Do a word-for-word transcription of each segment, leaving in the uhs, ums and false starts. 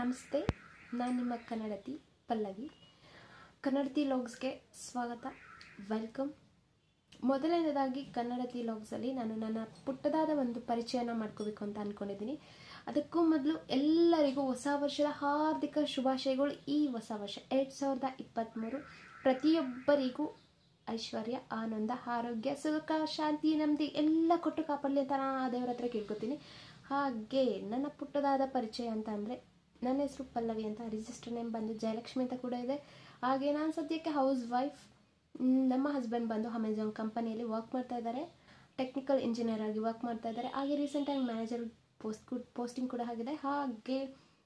ನಮಸ್ತೆ, ನಾನು ನಿಮ್ಮ ಕನ್ನಡತಿ ಪಲ್ಲವಿ. ಕನ್ನಡತಿ ಲಾಗ್ಸ್ಗೆ ಸ್ವಾಗತ, ವೆಲ್ಕಮ್. ಮೊದಲನೇದಾಗಿ ಕನ್ನಡತಿ ಲಾಗ್ಸಲ್ಲಿ ನಾನು ನನ್ನ ಪುಟ್ಟದಾದ ಒಂದು ಪರಿಚಯನ ಮಾಡ್ಕೋಬೇಕು ಅಂತ ಅಂದ್ಕೊಂಡಿದ್ದೀನಿ. ಅದಕ್ಕೂ ಮೊದಲು ಎಲ್ಲರಿಗೂ ಹೊಸ ವರ್ಷದ ಹಾರ್ದಿಕ ಶುಭಾಶಯಗಳು. ಈ ಹೊಸ ವರ್ಷ ಎರಡು ಸಾವಿರದ ಇಪ್ಪತ್ತ್ಮೂರು ಪ್ರತಿಯೊಬ್ಬರಿಗೂ ಐಶ್ವರ್ಯ, ಆನಂದ, ಆರೋಗ್ಯ, ಸುಖ, ಶಾಂತಿ, ನೆಮ್ಮದಿ ಎಲ್ಲ ಕೊಟ್ಟು ಕಾಪಾಡಲಿ ಅಂತ ನಾನು ಆ ದೇವರ ಹತ್ರ ಕೇಳ್ಕೊತೀನಿ. ಹಾಗೆ ನನ್ನ ಪುಟ್ಟದಾದ ಪರಿಚಯ ಅಂತ ಅಂದರೆ ನನ್ನ ಹೆಸರು ಪಲ್ಲವಿ ಅಂತ, ರಿಜಿಸ್ಟರ್ ನೇಮ್ ಬಂದು ಜಯಲಕ್ಷ್ಮಿ ಅಂತ ಕೂಡ ಇದೆ. ಹಾಗೆ ನಾನು ಸದ್ಯಕ್ಕೆ ಹೌಸ್ ವೈಫ್. ನಮ್ಮ ಹಸ್ಬೆಂಡ್ ಬಂದು ಅಮೆಝಾನ್ ಕಂಪನಿಯಲ್ಲಿ ವರ್ಕ್ ಮಾಡ್ತಾ ಇದ್ದಾರೆ, ಟೆಕ್ನಿಕಲ್ ಇಂಜಿನಿಯರ್ ಆಗಿ ವರ್ಕ್ ಮಾಡ್ತಾ ಇದ್ದಾರೆ. ಹಾಗೆ ರೀಸೆಂಟಾಗಿ ಮ್ಯಾನೇಜರ್ ಪೋಸ್ಟ್ ಪೋಸ್ಟಿಂಗ್ ಕೂಡ ಆಗಿದೆ. ಹಾಗೆ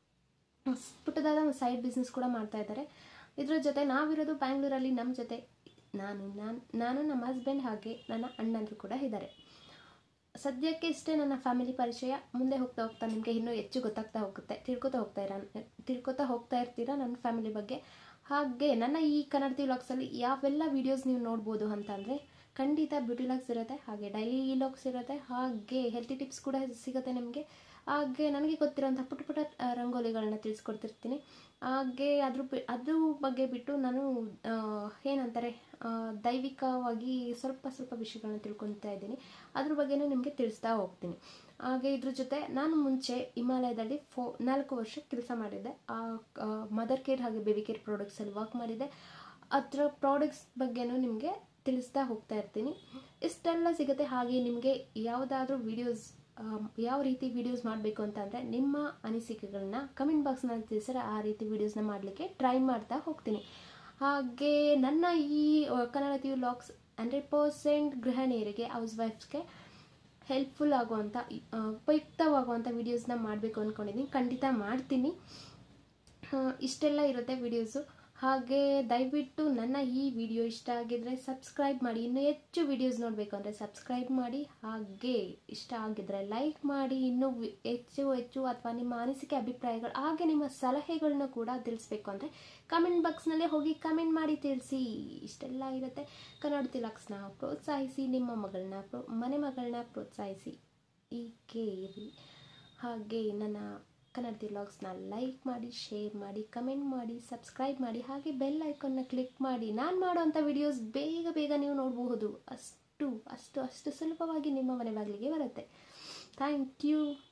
ಪುಟ್ಟದಾದ ಒಂದು ಸೈಡ್ ಬಿಸ್ನೆಸ್ ಕೂಡ ಮಾಡ್ತಾ ಇದ್ದಾರೆ. ಇದ್ರ ಜೊತೆ ನಾವಿರೋದು ಬ್ಯಾಂಗ್ಳೂರಲ್ಲಿ. ನಮ್ಮ ಜೊತೆ ನಾನು ನಾನು ನಾನು ನಮ್ಮ ಹಸ್ಬೆಂಡ್ ಹಾಗೆ ನನ್ನ ಅಣ್ಣಂದರು ಕೂಡ ಇದ್ದಾರೆ. ಸದ್ಯಕ್ಕೆ ಇಷ್ಟೇ ನನ್ನ ಫ್ಯಾಮಿಲಿ ಪರಿಚಯ. ಮುಂದೆ ಹೋಗ್ತಾ ಹೋಗ್ತಾ ನಿಮಗೆ ಇನ್ನೂ ಹೆಚ್ಚು ಗೊತ್ತಾಗ್ತಾ ಹೋಗುತ್ತೆ, ತಿಳ್ಕೊತಾ ಹೋಗ್ತಾ ಇರ ತಿಳ್ಕೊತಾ ಹೋಗ್ತಾ ಇರ್ತೀರಾ ನನ್ನ ಫ್ಯಾಮಿಲಿ ಬಗ್ಗೆ. ಹಾಗೆ ನನ್ನ ಈ ಕನ್ನಡತಿ ವ್ಲಾಗ್ಸಲ್ಲಿ ಯಾವೆಲ್ಲ ವೀಡಿಯೋಸ್ ನೀವು ನೋಡ್ಬೋದು ಅಂತ ಅಂದರೆ ಖಂಡಿತ ಬ್ಯೂಟಿ ವ್ಲಾಗ್ಸ್ ಇರುತ್ತೆ, ಹಾಗೆ ಡೈಲಿ ವ್ಲಾಗ್ಸ್ ಇರುತ್ತೆ, ಹಾಗೆ ಹೆಲ್ತಿ ಟಿಪ್ಸ್ ಕೂಡ ಸಿಗುತ್ತೆ ನಿಮಗೆ. ಹಾಗೆ ನನಗೆ ಗೊತ್ತಿರೋಂಥ ಪುಟ್ಟ ಪುಟ್ಟ ರಂಗೋಲಿಗಳನ್ನ ತಿಳಿಸ್ಕೊಡ್ತಿರ್ತೀನಿ. ಹಾಗೆ ಅದ್ರ ಬಿ ಅದ್ರ ಬಗ್ಗೆ ಬಿಟ್ಟು ನಾನು ಏನಂತಾರೆ ದೈವಿಕವಾಗಿ ಸ್ವಲ್ಪ ಸ್ವಲ್ಪ ವಿಷಯಗಳನ್ನ ತಿಳ್ಕೊತಾ ಇದ್ದೀನಿ. ಅದ್ರ ಬಗ್ಗೆನೂ ನಿಮಗೆ ತಿಳಿಸ್ತಾ ಹೋಗ್ತೀನಿ. ಹಾಗೆ ಇದ್ರ ಜೊತೆ ನಾನು ಮುಂಚೆ ಹಿಮಾಲಯದಲ್ಲಿ ಫೋ ನಾಲ್ಕು ವರ್ಷ ಕೆಲಸ ಮಾಡಿದ್ದೆ. ಆ ಮದರ್ ಕೇರ್ ಹಾಗೆ ಬೇಬಿ ಕೇರ್ ಪ್ರಾಡಕ್ಟ್ಸಲ್ಲಿ ವರ್ಕ್ ಮಾಡಿದ್ದೆ. ಅದರ ಪ್ರಾಡಕ್ಟ್ಸ್ ಬಗ್ಗೆನೂ ನಿಮಗೆ ತಿಳಿಸ್ತಾ ಹೋಗ್ತಾ ಇರ್ತೀನಿ. ಇಷ್ಟೆಲ್ಲ ಸಿಗುತ್ತೆ. ಹಾಗೆ ನಿಮಗೆ ಯಾವುದಾದ್ರೂ ವಿಡಿಯೋಸ್ ಯಾವ ರೀತಿ ವಿಡಿಯೋಸ್ ಮಾಡಬೇಕು ಅಂತ ಅಂದರೆ ನಿಮ್ಮ ಅನಿಸಿಕೆಗಳನ್ನ ಕಮೆಂಟ್ ಬಾಕ್ಸ್ನಲ್ಲಿ ತಿಳಿಸಿದ್ರೆ ಆ ರೀತಿ ವಿಡಿಯೋಸ್ನ ಮಾಡಲಿಕ್ಕೆ ಟ್ರೈ ಮಾಡ್ತಾ ಹೋಗ್ತೀನಿ. ಹಾಗೆ ನನ್ನ ಈ ಕನ್ನಡತಿ ವ್ಲಾಗ್ಸ್ ಹಂಡ್ರೆಡ್ ಪರ್ಸೆಂಟ್ ಗೃಹಿಣಿಯರಿಗೆ, ಹೌಸ್ ವೈಫ್ಸ್ಗೆ ಹೆಲ್ಪ್ಫುಲ್ ಆಗುವಂಥ ಉಪಯುಕ್ತವಾಗುವಂಥ ವಿಡಿಯೋಸ್ನ ಮಾಡಬೇಕು ಅಂದ್ಕೊಂಡಿದ್ದೀನಿ. ಖಂಡಿತ ಮಾಡ್ತೀನಿ. ಇಷ್ಟೆಲ್ಲ ಇರುತ್ತೆ ವಿಡಿಯೋಸು. ಹಾಗೆ ದಯವಿಟ್ಟು ನನ್ನ ಈ ವಿಡಿಯೋ ಇಷ್ಟ ಆಗಿದ್ರೆ ಸಬ್ಸ್ಕ್ರೈಬ್ ಮಾಡಿ. ಇನ್ನೂ ಹೆಚ್ಚು ವಿಡಿಯೋಸ್ ನೋಡಬೇಕು ಅಂದರೆ ಸಬ್ಸ್ಕ್ರೈಬ್ ಮಾಡಿ. ಹಾಗೆ ಇಷ್ಟ ಆಗಿದ್ರೆ ಲೈಕ್ ಮಾಡಿ. ಇನ್ನೂ ಹೆಚ್ಚು ಹೆಚ್ಚು ಅಥವಾ ನಿಮ್ಮ ಅನಿಸಿಕೆ, ಅಭಿಪ್ರಾಯಗಳು ಹಾಗೆ ನಿಮ್ಮ ಸಲಹೆಗಳನ್ನ ಕೂಡ ತಿಳಿಸ್ಬೇಕು ಅಂದರೆ ಕಮೆಂಟ್ ಬಾಕ್ಸ್ನಲ್ಲೇ ಹೋಗಿ ಕಮೆಂಟ್ ಮಾಡಿ ತಿಳಿಸಿ. ಇಷ್ಟೆಲ್ಲ ಇರುತ್ತೆ. ಕನ್ನಡತಿ ವ್ಲಾಗ್ಸ್ನ ಪ್ರೋತ್ಸಾಹಿಸಿ, ನಿಮ್ಮ ಮಗಳನ್ನ ಪ್ರೋ ಮನೆ ಮಗಳನ್ನ ಪ್ರೋತ್ಸಾಹಿಸಿ ಹೀಗೆ ಇರಿ. ಹಾಗೆ ನನ್ನ ಕನ್ನಡತಿ ವ್ಲಾಗ್ಸ್ನ ಲೈಕ್ ಮಾಡಿ, ಶೇರ್ ಮಾಡಿ, ಕಮೆಂಟ್ ಮಾಡಿ, ಸಬ್ಸ್ಕ್ರೈಬ್ ಮಾಡಿ. ಹಾಗೆ ಬೆಲ್ ಐಕಾನ್ನ ಕ್ಲಿಕ್ ಮಾಡಿ. ನಾನು ಮಾಡೋವಂಥ ವಿಡಿಯೋಸ್ ಬೇಗ ಬೇಗ ನೀವು ನೋಡಬಹುದು. ಅಷ್ಟು ಅಷ್ಟು ಅಷ್ಟು ಸುಲಭವಾಗಿ ನಿಮ್ಮ ಮನೆ ಬಾಗಿಲಿಗೆ ಬರುತ್ತೆ. Thank you.